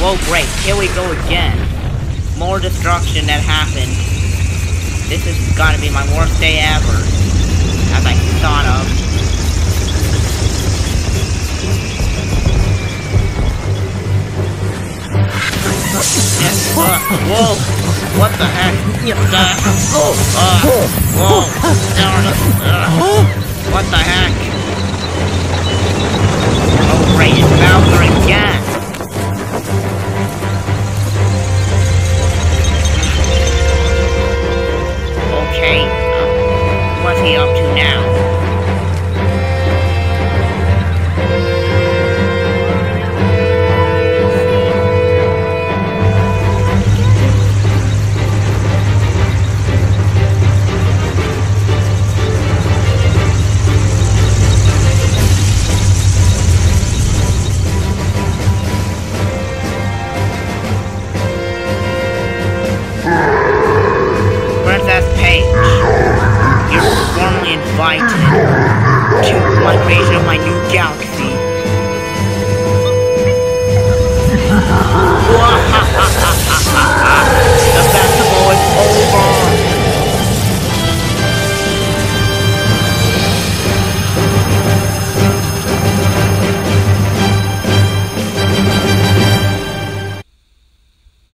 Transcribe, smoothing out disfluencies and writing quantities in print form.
Whoa, great, here we go again. More destruction that happened. This has gotta be my worst day ever. As I thought of. Whoa! What the heck? Whoa! What the heck? Oh great, it's Bowser again!